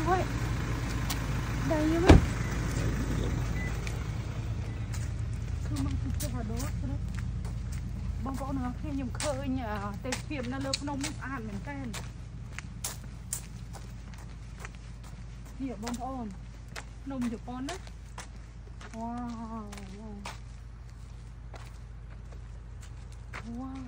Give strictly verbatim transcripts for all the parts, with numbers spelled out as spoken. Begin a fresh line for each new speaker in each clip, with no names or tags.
Ôi, đây như vậy. Cứ mang thịt cho vào đó đấy. Bông bó nó khi nhầm khơi nhờ tê phiền nó lớp nông ăn mình tên. Địa bông ôn nông chụp con đấy. Wow. Wow.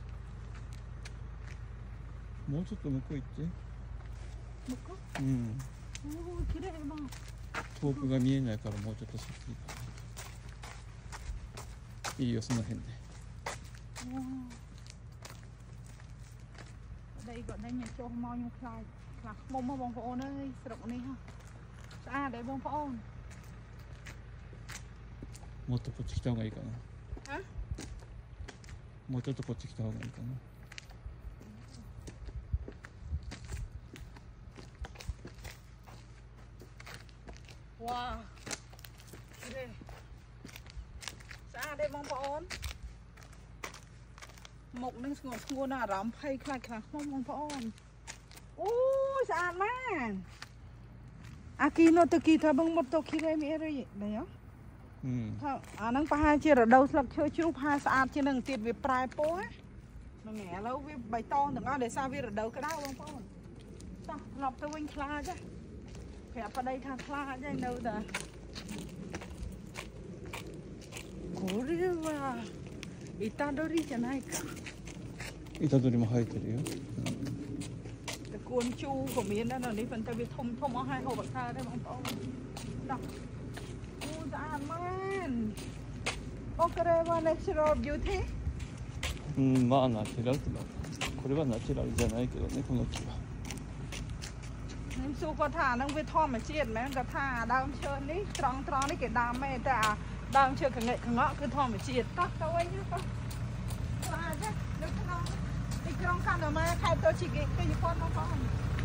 もうちょっと向こう行って。
向こ
う？うん。
おー、綺麗な。
遠くが見えないからもうちょっとそっち行く。いいよその辺で。
Wow. Ở đây gọi đây nhà cho mau nhung khai. Là mông mông bông phổ ôn ơi, sọc này ha. À để bông phổ ôn.
もっとこっち来た方がいいかな。
は？
もうちょっとこっち来た方がいいかな。
Wow. Đây. Xa đây bông phổ ôn. Mục nâng ngọt ngô nà rõm phay khai khai không bông phổ ôn. Ôi xa mà. À kì nó từ kì thà bông một tổ kì đây mẹ rồi đấy á.
Ừ.
À nâng pa hai chia ở đâu lật chơi chú pa xa chia nâng tiệt về prai po á. Nó nghe lâu với bày to đừng có để sao về ở đâu cái đau bông phổ ôn. Ta lọc tôi quanh kha chứ. Khẽ vào đây thang kha chứ đâu ta. Cố đi mà. Itadori じゃないか。
Itadori も生えてるよ。
แต่กวนชูของมีนั่นน่ะนี่มันจะไปทมทมเอาให้เขาบักคาได้บ้างเปล่าดอกกูจะอ่านมันโอเคเลยว่า natural beauty
うん、まあナチュラルってのはこれはナチュラルじゃないけどねこの木は。
นั่นสู้ก็ท่านั่งไปท่อมาเชียดไหมก็ท่าดาวเชิญนี่ตรองตรองนี่เกิดดาวไม่แต่ดาวเชิญขังเงยขังเงาะคือท่อมาเชียดตักเอาไว้เนี่ยก็มาจ้ะเดี๋ยวน้องไอ้กรองกันออกมาใครตัวชิกเกย์ก็อยู่พอดน้อง